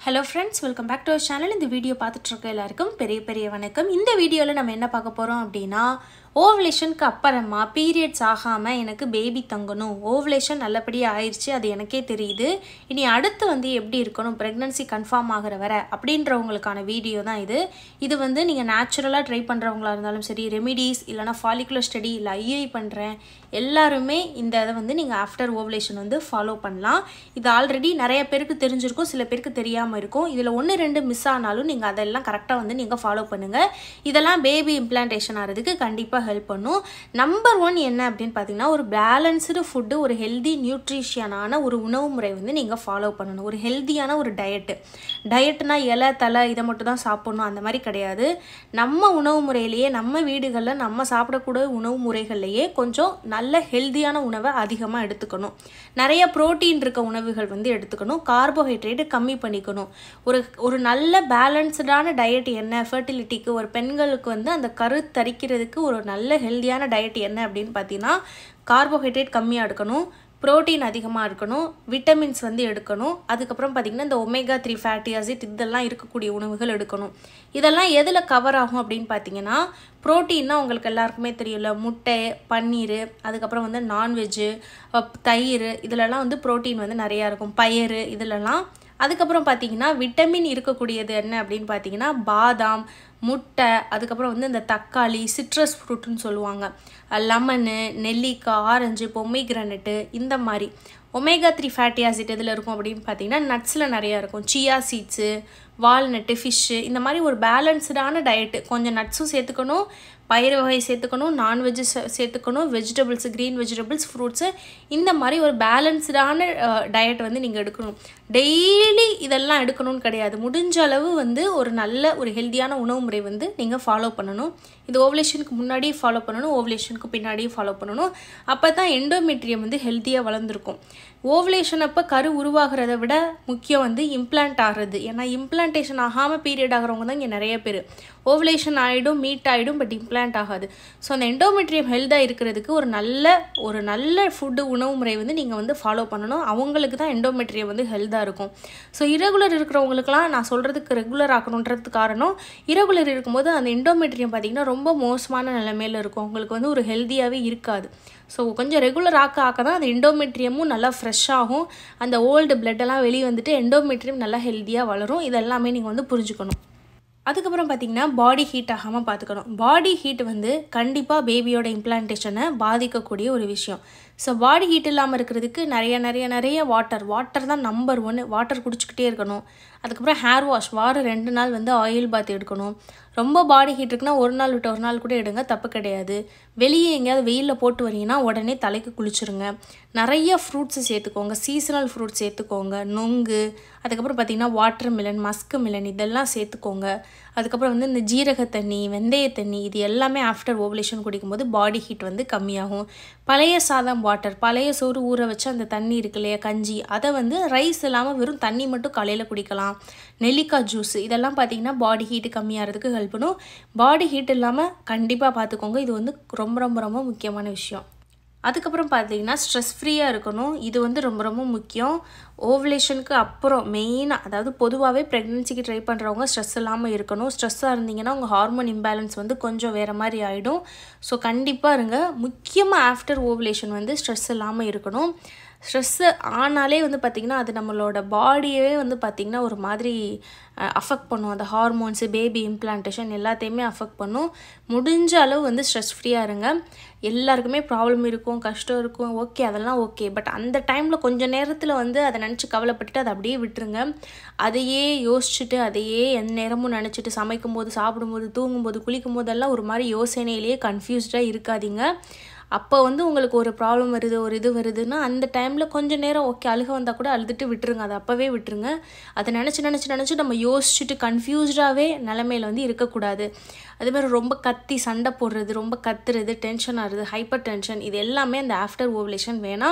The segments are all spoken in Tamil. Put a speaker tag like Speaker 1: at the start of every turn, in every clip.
Speaker 1: Hello friends, welcome back to our channel. இந்த வீடியோ பார்த்துட்டு இருக்க எல்லாருக்கும் பெரிய வணக்கம். இந்த வீடியோல நம்ம என்ன பார்க்க போறோம் அப்படினா ஓவலேஷனுக்கு அப்புறமா பீரியட்ஸ் ஆகாம எனக்கு பேபி தங்கணும். ஓவலேஷன் நல்லபடியா ஆயிருச்சு, அது எனக்கே தெரியுது. இனி அடுத்து வந்து எப்படி இருக்கணும் பிரெக்னன்சி கன்ஃபார்ம் ஆகுற வரை அப்படின்றவங்களுக்கான வீடியோ தான் இது. இது வந்து நீங்க நேச்சுரலா ட்ரை பண்றவங்களா இருந்தாலும் சரி, ரெமிடிஸ் இல்லனா ஃபாலிகுலர் ஸ்டடி இல்ல ஐஐ பண்றேன் எல்லாருமே இந்த இத வந்து நீங்க ஆஃப்டர் ஓவலேஷன் வந்து ஃபாலோ பண்ணலாம். இது ஆல்ரெடி நிறைய பேருக்கு தெரிஞ்சிருக்கும், சில பேருக்கு தெரியாம இருக்கும். இதுல 1-2 மிஸ் ஆனாலும் நீங்க அதெல்லாம் கரெக்ட்டா வந்து நீங்க ஃபாலோ பண்ணுங்க. இதெல்லாம் பேபி இம்ப்ளான்டேஷன் ஆறதுக்கு கண்டிப்பா ஹெல்ப் பண்ணும். நம்பர் 1 என்ன அப்படினு பாத்தீங்கன்னா ஒரு பேலன்ஸ்டு ஃபுட், ஒரு ஹெல்தி நியூட்ரிஷியனான ஒரு உணவு முறை வந்து நீங்க ஃபாலோ பண்ணணும். ஒரு ஹெல்தியான ஒரு டயட்னா இலை தலை இத மட்டும் தான் சாப்பிடணும் அந்த மாதிரி கிடையாது. நம்ம உணவு முறையிலேயே நம்ம வீடுகள்ல நம்ம சாப்பிடக்கூடிய உணவு முறைகள்லயே கொஞ்சம் நல்ல ஹெல்தியான உணவை அதிகமா எடுத்துக்கணும். நிறைய புரோட்டீன் இருக்க உணவுகள் வந்து எடுத்துக்கணும். கார்போஹைட்ரேட் கம்மி பண்ணிக்கணும். ஒரு நல்ல பேலன்ஸ்டான டயட் என்ன, ஃபெர்டிலிட்டிக்கு ஒரு பெண்களுக்கு வந்து அந்த கரு தரிக்கிறதுக்கு ஒரு நல்ல ஹெல்தியான டயட் என்ன அப்படின்னு பார்த்தீங்கன்னா கார்போஹைட்ரேட் கம்மியாக எடுக்கணும், புரோட்டீன் அதிகமாக இருக்கணும், விட்டமின்ஸ் வந்து எடுக்கணும். அதுக்கப்புறம் பார்த்திங்கன்னா இந்த ஒமேகா 3 ஃபேட்டி ஆசிட் இதெல்லாம் இருக்கக்கூடிய உணவுகள் எடுக்கணும். இதெல்லாம் எதில் கவர் ஆகும் அப்படின்னு பார்த்தீங்கன்னா புரோட்டீன்னா உங்களுக்கு எல்லாருக்குமே தெரியல, முட்டை, பன்னீர், அதுக்கப்புறம் வந்து நான்வெஜ்ஜு, தயிர் இதிலெல்லாம் வந்து புரோட்டீன் வந்து நிறையா இருக்கும், பயறு இதிலெல்லாம். அதுக்கப்புறம் பார்த்தீங்கன்னா விட்டமின் இருக்கக்கூடியது என்ன அப்படின்னு பார்த்தீங்கன்னா பாதாம், முட்டை, அதுக்கப்புறம் வந்து இந்த தக்காளி, சிட்ரஸ் ஃப்ரூட்டுன்னு சொல்லுவாங்க, லெமனு, நெல்லிக்காய், ஆரஞ்சு, பொமிகிரானட்டு இந்த மாதிரி. ஒமேகா 3 ஃபேட்டி ஆசிட் எதில் இருக்கும் அப்படின்னு பார்த்தீங்கன்னா நட்ஸில் நிறையா இருக்கும். சியா சீட்ஸு, வால்நட்டு, ஃபிஷ்ஷு இந்த மாதிரி ஒரு பேலன்ஸ்டான டயட்டு. கொஞ்சம் நட்ஸும் சேர்த்துக்கணும், பயிறு வகை சேர்த்துக்கணும், நான்வெஜ்ஜு சேர்த்துக்கணும், வெஜிடபிள்ஸ், க்ரீன் வெஜிடபிள்ஸ், ஃப்ரூட்ஸு இந்த மாதிரி ஒரு பேலன்ஸ்டான டயட் வந்து நீங்கள் எடுக்கணும். டெய்லி இதெல்லாம் எடுக்கணும்னு கிடையாது. முடிஞ்ச அளவு வந்து ஒரு நல்ல ஒரு ஹெல்தியான உணவு முறை வந்து நீங்கள் ஃபாலோ பண்ணணும். இது ஓவலேஷனுக்கு முன்னாடி ஃபாலோ பண்ணணும், ஓவலேஷனுக்கு பின்னாடியும் ஃபாலோ பண்ணணும். அப்போ தான் எண்டோமெட்ரியம் வந்து ஹெல்த்தியாக வளர்ந்துருக்கும். ஓவலேஷன் அப்போ கரு உருவாகிறத விட முக்கியம் வந்து இம்ப்ளான்ட் ஆகிறது. ஏன்னா இம்ப்ளான்டேஷன் ஆகாமல் பீரியட் ஆகிறவங்க தான் இங்கே நிறைய பேர். ஓவலேஷன் ஆகிடும், மீட் ஆகிடும், பட் இம்ப்ளான்ட் ஆகாது. ஸோ அந்த எண்டோமெட்ரியம் ஹெல்த்தாக இருக்கிறதுக்கு ஒரு நல்ல ஃபுட்டு உணவு முறை வந்து நீங்கள் வந்து ஃபாலோ பண்ணணும். அவங்களுக்கு தான் எண்டோமெட்ரியம் வந்து ஹெல்த்தாக இருக்கும். ஸோ இரகுலர் இருக்கிறவங்களுக்குலாம் நான் சொல்கிறதுக்கு ரெகுலர் ஆக்கணுன்றது காரணம், இரகுலர் இருக்கும்போது அந்த எண்டோமெட்ரியம் பார்த்திங்கன்னா ரொம்ப மோசமான நிலைமையில் இருக்கும், அவங்களுக்கு வந்து ஒரு ஹெல்த்தியாகவே இருக்காது. ஸோ கொஞ்சம் ரெகுலர் ஆக்க தான் அந்த எண்டோமெட்ரியமும் நல்லா ஃப்ரெஷ்ஷாகும், அந்த ஓல்டு பிளட்டெல்லாம் வெளியே வந்துட்டு எண்டோமெட்ரியம் நல்லா ஹெல்த்தியாக வளரும். இதெல்லாமே நீங்கள் வந்து புரிஞ்சுக்கணும். அதுக்கப்புறம் பார்த்திங்கன்னா பாடி ஹீட் ஆகாமல் பார்த்துக்கணும். பாடி ஹீட் வந்து கண்டிப்பாக பேபியோட இம்ப்ளான்டேஷனை பாதிக்கக்கூடிய ஒரு விஷயம். ஸோ பாடி ஹீட் இல்லாமல் இருக்கிறதுக்கு நிறைய வாட்டர் தான் நம்பர் 1. வாட்டர் குடிச்சிக்கிட்டே இருக்கணும். அதுக்கப்புறம் ஹேர் வாஷ் வாரம் 2 நாள் வந்து ஆயில் பாத் எடுக்கணும். ரொம்ப பாடி ஹீட் இருக்குன்னா 1 நாள் விட்டு 1 நாள் கூட எடுங்க, தப்பு கிடையாது. வெளியே எங்கேயாவது வெயிலில் போட்டு வரீங்கன்னா உடனே தலைக்கு குளிச்சுருங்க. நிறைய ஃப்ரூட்ஸு சேர்த்துக்கோங்க, சீசனல் ஃப்ரூட்ஸ் சேர்த்துக்கோங்க, நொங்கு, அதுக்கப்புறம் பார்த்திங்கன்னா வாட்டர் மிலன், மஸ்க் மிலன் இதெல்லாம் சேர்த்துக்கோங்க. அதுக்கப்புறம் வந்து இந்த ஜீரக தண்ணி, வெந்தய தண்ணி இது எல்லாமே ஆஃப்டர் ஓவலேஷன் குடிக்கும்போது பாடி ஹீட் வந்து கம்மியாகும். பழைய சாதம் வாட்டர், பழைய சோறு ஊற வச்சு அந்த தண்ணி இருக்கு இல்லையா கஞ்சி, அதை வந்து ரைஸ் இல்லாமல் வெறும் தண்ணி மட்டும் காலையில் குடிக்கலாம். நெல்லிக்காய் ஜூஸ் இதெல்லாம் பார்த்திங்கன்னா பாடி ஹீட்டு கம்மியாகிறதுக்கு ஹெல்ப் பண்ணும். பாடி ஹீட் இல்லாமல் கண்டிப்பாக பார்த்துக்கோங்க, இது வந்து ரொம்ப முக்கியமான விஷயம். அதுக்கப்புறம் பார்த்தீங்கன்னா ஸ்ட்ரெஸ் ஃப்ரீயாக இருக்கணும். இது வந்து ரொம்ப முக்கியம். ஓவலேஷனுக்கு அப்புறம் மெயினாக, அதாவது பொதுவாகவே ப்ரெக்னென்சிக்கு ட்ரை பண்ணுறவங்க ஸ்ட்ரெஸ் இல்லாமல் இருக்கணும். ஸ்ட்ரெஸ்ஸாக இருந்தீங்கன்னா உங்கள் ஹார்மோன் இம்பேலன்ஸ் வந்து கொஞ்சம் வேறு மாதிரி ஆகிடும். ஸோ கண்டிப்பாக இருங்க. முக்கியமாக ஆஃப்டர் ஓவலேஷன் வந்து ஸ்ட்ரெஸ் இல்லாமல் இருக்கணும். ஸ்ட்ரெஸ்ஸு ஆனாலே வந்து பார்த்திங்கன்னா அது நம்மளோட பாடியவே வந்து பார்த்திங்கன்னா ஒரு மாதிரி அஃபெக்ட் பண்ணும். அந்த ஹார்மோன்ஸு, பேபி இம்ப்ளான்டேஷன் எல்லாத்தையுமே அஃபெக்ட் பண்ணும். முடிஞ்ச அளவு வந்து ஸ்ட்ரெஸ் ஃப்ரீயாக இருங்க. எல்லாருக்குமே ப்ராப்ளம் இருக்கும், கஷ்டம் இருக்கும், ஓகே அதெல்லாம் ஓகே. பட் அந்த டைமில் கொஞ்சம் நேரத்தில் வந்து அதை நினச்சி கவலைப்பட்டுட்டு அதை அப்படியே விட்டுருங்க. அதையே யோசிச்சுட்டு அதையே எந்த நேரமும் நினச்சிட்டு சமைக்கும்போது, சாப்பிடும்போது, தூங்கும்போது, குளிக்கும் போதெல்லாம் ஒரு மாதிரி யோசனையிலேயே கன்ஃபியூஸ்டாக இருக்காதீங்க. அப்போ வந்து உங்களுக்கு ஒரு ப்ராப்ளம் வருது, ஒரு இது வருதுன்னா அந்த டைமில் கொஞ்சம் நேரம் ஓகே அழுக வந்தால் கூட அழுதுட்டு விட்டுருங்க, அதை அப்போவே விட்டுருங்க. அதை நினச்சி நம்ம யோசிச்சுட்டு கன்ஃபியூஸ்டாகவே நிலமையில வந்து இருக்கக்கூடாது. அதுமாதிரி ரொம்ப கத்தி சண்டை போடுறது, ரொம்ப கத்துறது, டென்ஷன் ஆகுறது, ஹைப்பர் டென்ஷன் இது எல்லாமே அந்த ஆஃப்டர் ஓவலேஷன் வேணாம்.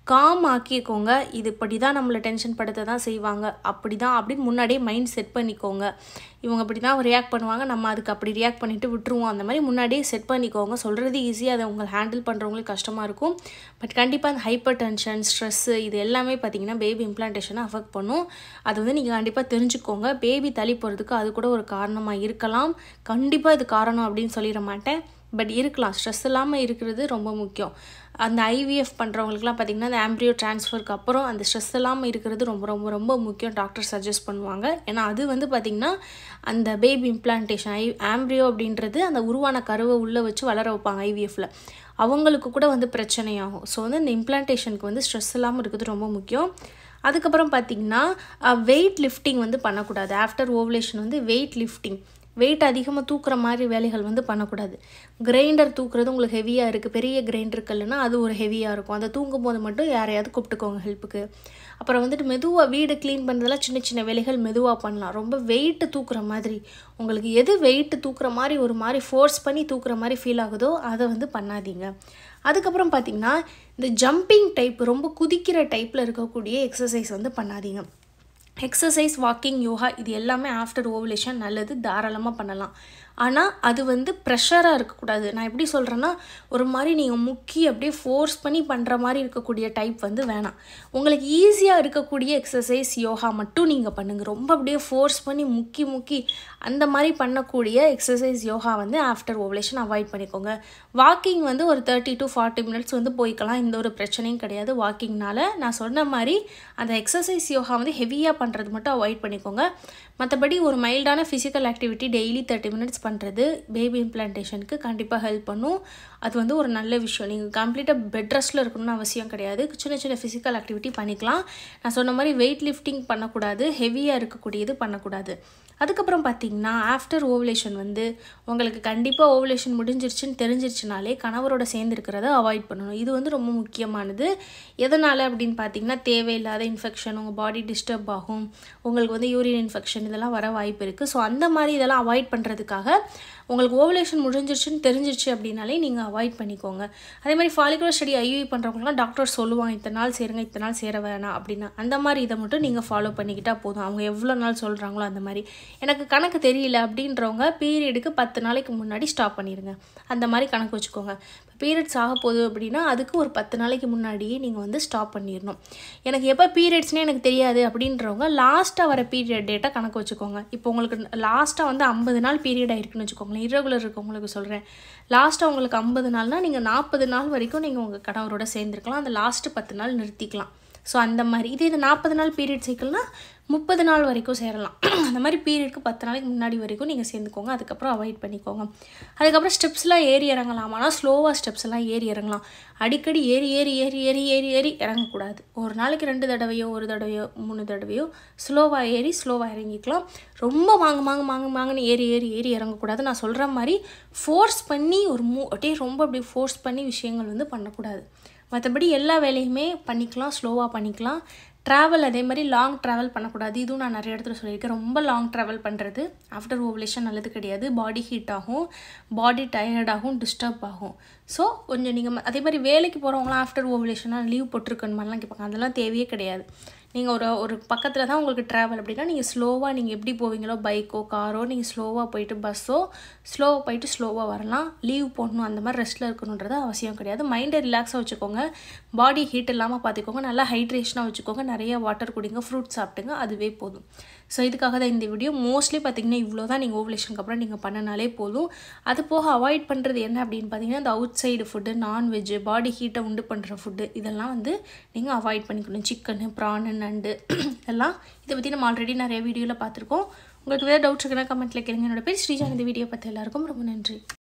Speaker 1: காம் ஆக்கிக்கோங்க. இது இப்படி தான் நம்மளை டென்ஷன் படுத்த தான் செய்வாங்க, அப்படி தான் அப்படின்னு முன்னாடியே மைண்ட் செட் பண்ணிக்கோங்க. இவங்க அப்படி தான் ரியாக்ட் பண்ணுவாங்க, நம்ம அதுக்கு அப்படி ரியாக்ட் பண்ணிவிட்டு விட்டுருவோம். அந்த மாதிரி முன்னாடியே செட் பண்ணிக்கோங்க. சொல்கிறது ஈஸியாக, அதை உங்களை ஹேண்டில் பண்ணுறவங்களுக்கு கஷ்டமாக இருக்கும். பட் கண்டிப்பாக அந்த ஹைப்பர் டென்ஷன், ஸ்ட்ரெஸ்ஸு இது எல்லாமே பார்த்திங்கன்னா பேபி இம்ப்ளான்டேஷனை அஃபெக்ட் பண்ணும். அது வந்து நீங்கள் கண்டிப்பாக தெரிஞ்சுக்கோங்க. பேபி தள்ளி போகிறதுக்கு அது கூட ஒரு காரணமாக இருக்கலாம். கண்டிப்பாக இது காரணம் அப்படின்னு சொல்லிட மாட்டேன், பட் இருக்கலாம். ஸ்ட்ரெஸ் இல்லாமல் இருக்கிறது ரொம்ப முக்கியம். அந்த ஐவிஎஃப் பண்ணுறவங்களுக்குலாம் பார்த்திங்கன்னா அந்த ஆம்ப்ரியோ ட்ரான்ஸ்ஃபருக்கு அப்புறம் அந்த ஸ்ட்ரெஸ் இல்லாமல் இருக்கிறது ரொம்ப ரொம்ப ரொம்ப முக்கியம். டாக்டர் சஜஸ்ட் பண்ணுவாங்க. ஏன்னா அது வந்து பார்த்திங்கன்னா அந்த பேபி இம்ப்ளான்டேஷன் ஆம்ப்ரியோ அப்படின்றது அந்த உருவான கருவை உள்ளே வச்சு வளர வைப்பாங்க ஐவிஎஃப்பில். அவங்களுக்கு கூட வந்து பிரச்சனையாகும். ஸோ வந்து இந்த இம்ப்ளான்டேஷனுக்கு வந்து ஸ்ட்ரெஸ் இல்லாமல் இருக்கிறது ரொம்ப முக்கியம். அதுக்கப்புறம் பார்த்திங்கன்னா வெயிட் லிஃப்டிங் வந்து பண்ணக்கூடாது. ஆஃப்டர் ஓவலேஷன் வந்து வெயிட் லிஃப்டிங், வெயிட் அதிகமாக தூக்குற மாதிரி வேலைகள் வந்து பண்ணக்கூடாது. கிரைண்டர் தூக்குறது உங்களுக்கு ஹெவியாக இருக்குது, பெரிய கிரைண்டருக்கு இல்லைன்னா அது ஒரு ஹெவியாக இருக்கும். அதை தூங்கும் போது மட்டும் யாரையாவது கூப்பிட்டுக்கோங்க ஹெல்ப்புக்கு. அப்புறம் வந்துட்டு மெதுவாக வீடு க்ளீன் பண்ணுறதெல்லாம் சின்ன சின்ன வேலைகள் மெதுவாக பண்ணலாம். ரொம்ப வெயிட்டு தூக்குற மாதிரி, உங்களுக்கு எது வெயிட்டு தூக்குற மாதிரி ஒரு மாதிரி ஃபோர்ஸ் பண்ணி தூக்குற மாதிரி ஃபீல் ஆகுதோ அதை வந்து பண்ணாதீங்க. அதுக்கப்புறம் பார்த்திங்கன்னா இந்த ஜம்பிங் டைப், ரொம்ப குதிக்கிற டைப்பில் இருக்கக்கூடிய எக்ஸசைஸ் வந்து பண்ணாதீங்க. எக்ஸசைஸ், வாக்கிங், யோகா இது எல்லாமே ஆஃப்டர் ஓவலேஷன் நல்லது, தாராளமாக பண்ணலாம். ஆனால் அது வந்து ப்ரெஷராக இருக்கக்கூடாது. நான் எப்படி சொல்கிறேன்னா, ஒரு மாதிரி நீங்கள் முக்கி அப்படியே ஃபோர்ஸ் பண்ணி பண்ணுற மாதிரி இருக்கக்கூடிய டைப் வந்து வேணாம். உங்களுக்கு ஈஸியாக இருக்கக்கூடிய எக்ஸசைஸ், யோகா மட்டும் நீங்கள் பண்ணுங்கள். ரொம்ப அப்படியே ஃபோர்ஸ் பண்ணி முக்கி முக்கி அந்த மாதிரி பண்ணக்கூடிய எக்ஸசைஸ், யோகா வந்து ஆஃப்டர் ஓவலேஷன் அவாய்ட் பண்ணிக்கோங்க. வாக்கிங் வந்து ஒரு 30 to 40 minutes வந்து போய்க்கலாம், எந்த ஒரு பிரச்சனையும் கிடையாது வாக்கிங்னால. நான் சொன்ன மாதிரி அந்த எக்ஸசைஸ், யோகா வந்து ஹெவியாக பண்ணுறது மட்டும் அவாய்ட் பண்ணிக்கோங்க. மற்றபடி ஒரு மைல்டான ஃபிசிக்கல் ஆக்டிவிட்டி டெய்லி 30 minutes பண்ணுறது பேபி இம்ப்ளான்டேஷனுக்கு கண்டிப்பாக ஹெல்ப் பண்ணும். அது வந்து ஒரு நல்ல விஷயம். நீங்கள் கம்ப்ளீட்டாக பெட் ரெஸ்ட்டில் இருக்கணும்னு அவசியம் கிடையாது. சின்ன சின்ன ஃபிசிக்கல் ஆக்டிவிட்டி பண்ணிக்கலாம். நான் சொன்ன மாதிரி வெயிட் லிஃப்டிங் பண்ணக்கூடாது, ஹெவியாக இருக்கக்கூடியது பண்ணக்கூடாது. அதுக்கப்புறம் பார்த்திங்கன்னா ஆஃப்டர் ஓவலேஷன் வந்து உங்களுக்கு கண்டிப்பாக ஓவலேஷன் முடிஞ்சிருச்சுன்னு தெரிஞ்சிருச்சுனாலே கணவரோட சேர்ந்து இருக்கிறத அவாய்ட் பண்ணணும். இது வந்து ரொம்ப முக்கியமானது. எதனால் அப்படின்னு பார்த்திங்கன்னா தேவையில்லாத இன்ஃபெக்ஷன், உங்கள் பாடி டிஸ்டர்ப் ஆகும், உங்களுக்கு வந்து யூரின் இன்ஃபெக்ஷன் இதெல்லாம் வர வாய்ப்பு இருக்குது. ஸோ அந்த மாதிரி இதெல்லாம் அவாய்ட் பண்ணுறதுக்காக உங்களுக்கு ஓவலேஷன் முடிஞ்சிருச்சுன்னு தெரிஞ்சிருச்சு அப்படின்னாலே நீங்கள் அவாய்ட் பண்ணிக்கோங்க. அதே மாதிரி ஃபாலிகுலர் ஸ்டடி ஐயுஐ பண்ணுறவங்களாம் டாக்டர் சொல்லுவாங்க இத்தனை நாள் சேருங்க, இத்தனை நாள் சேர வேணாம் அப்படின்னா. அந்த மாதிரி இதை மட்டும் நீங்கள் ஃபாலோ பண்ணிக்கிட்டால் போதும். அவங்க எவ்வளோ நாள் சொல்கிறாங்களோ அந்த மாதிரி. எனக்கு கணக்கு தெரியல அப்படின்றவங்க பீரியடுக்கு 10 நாளைக்கு முன்னாடி ஸ்டாப் பண்ணிடுங்க. அந்த மாதிரி கணக்கு வச்சுக்கோங்க. பீரியட்ஸ் ஆக போகுது அப்படின்னா அதுக்கு ஒரு 10 நாளைக்கு முன்னாடியே நீங்கள் வந்து ஸ்டாப் பண்ணிடணும். எனக்கு எப்போ பீரியட்ஸ்னே எனக்கு தெரியாது அப்படின்றவங்க லாஸ்ட்டாக வர பீரியட் டேட்டை கணக்கு வச்சுக்கோங்க. இப்போ உங்களுக்கு லாஸ்ட்டாக வந்து 50 நாள் பீரியட் ஆகிருக்குன்னு வச்சுக்கோங்களேன். இரகுலர் இருக்கவங்களுக்கு சொல்கிறேன். லாஸ்ட்டாக உங்களுக்கு 50 நாள்னால் நீங்கள் 40 நாள் வரைக்கும் நீங்கள் உங்கள் கணவரோட சேர்ந்துருக்கலாம். அந்த லாஸ்ட்டு 10 நாள் நிறுத்திக்கலாம். ஸோ அந்த மாதிரி இது 40 நாள் பீரியட் சைக்கிள்னால் 30 நாள் வரைக்கும் சேரலாம். அந்த மாதிரி பீரியடுக்கு 10 நாளைக்கு முன்னாடி வரைக்கும் நீங்கள் சேர்ந்துக்கோங்க. அதுக்கப்புறம் அவாய்ட் பண்ணிக்கோங்க. அதுக்கப்புறம் ஸ்டெப்ஸ்லாம் ஏறி இறங்கலாமானா ஸ்லோவாக ஸ்டெப்ஸ்லாம் ஏறி இறங்கலாம். அடிக்கடி ஏறி ஏறி ஏறி ஏறி ஏறி ஏறி இறங்கக்கூடாது. ஒரு நாளைக்கு 2 தடவையோ 1 தடவையோ 3 தடவையோ ஸ்லோவாக ஏறி ஸ்லோவாக இறங்கிக்கலாம். ரொம்ப மாங்குன்னு ஏறி ஏறி ஏறி இறங்கக்கூடாது. நான் சொல்கிற மாதிரி ஃபோர்ஸ் பண்ணி ஒரு அப்படியே ரொம்ப அப்படி ஃபோர்ஸ் பண்ணி விஷயங்கள் வந்து பண்ணக்கூடாது. மற்றபடி எல்லா வேலையுமே பண்ணிக்கலாம், ஸ்லோவாக பண்ணிக்கலாம். ட்ராவல் அதே மாதிரி லாங் ட்ராவல் பண்ணக்கூடாது. இதுவும் நான் நிறைய இடத்துல சொல்லியிருக்கேன். ரொம்ப லாங் ட்ராவல் பண்ணுறது ஆஃப்டர் ஓவலேஷன் நல்லது கிடையாது. பாடி ஹீட் ஆகும், பாடி டயர்டாகும், டிஸ்டர்ப் ஆகும். ஸோ கொஞ்சம் நீங்கள் அதே மாதிரி வேலைக்கு போகிறவங்களாம் ஆஃப்டர் ஓவலேஷனாக லீவ் போட்டிருக்கணும் மாதிரிலாம் கேட்பாங்க. அதெல்லாம் தேவையே கிடையாது. நீங்கள் ஒரு பக்கத்தில் தான் உங்களுக்கு ட்ராவல் அப்படின்னா நீங்கள் ஸ்லோவாக நீங்கள் எப்படி போவீங்களோ பைக்கோ காரோ நீங்கள் ஸ்லோவாக போயிட்டு பஸ்ஸோ ஸ்லோவாக போயிட்டு ஸ்லோவாக வரலாம். லீவ் போடணும் அந்த மாதிரி ரெஸ்ட்டில் இருக்கணுன்றது அவசியம் கிடையாது. மைண்டை ரிலாக்ஸாக வச்சுக்கோங்க, பாடி ஹீட் இல்லாமல் பார்த்துக்கோங்க, நல்லா ஹைட்ரேஷனாக வச்சுக்கோங்க, நிறைய வாட்டர் குடிங்க, ஃப்ரூட்ஸ் சாப்பிட்டுங்க, அதுவே போதும். ஸோ இதுக்காக தான் இந்த வீடியோ. மோஸ்ட்லி பார்த்திங்கன்னா இவ்வளோ தான் நீங்கள் ஓவலேஷனுக்கு அப்புறம் நீங்கள் பண்ணினாலே போதும். அது போக அவாய்ட் பண்ணுறது என்ன அப்படின்னு பார்த்தீங்கன்னா இந்த outside food, non veg, body ஹீட்டை உண்டு பண்ணுற ஃபுட்டு இதெல்லாம் வந்து நீங்கள் அவாய்ட் பண்ணிக்கணும். சிக்கனு, ப்ரானு, நண்டு இதெல்லாம் இதை பற்றி நம்ம ஆல்ரெடி நிறைய வீடியோவில் பார்த்துருக்கோம். உங்களுக்கு வேறு டவுட்ஸ் இருக்குன்னா கமெண்ட்டில் கேளுங்க. என்னோட பேர் ஸ்ரீஜா. இந்த வீடியோ பார்த்து எல்லாருக்கும் ரொம்ப நன்றி.